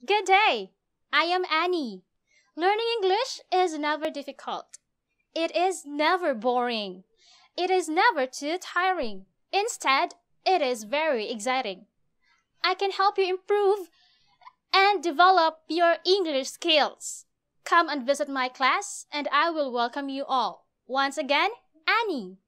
Good day! I am Annie. Learning English is never difficult. It is never boring. It is never too tiring. Instead, it is very exciting. I can help you improve and develop your English skills. Come and visit my class and I will welcome you all. Once again, Annie.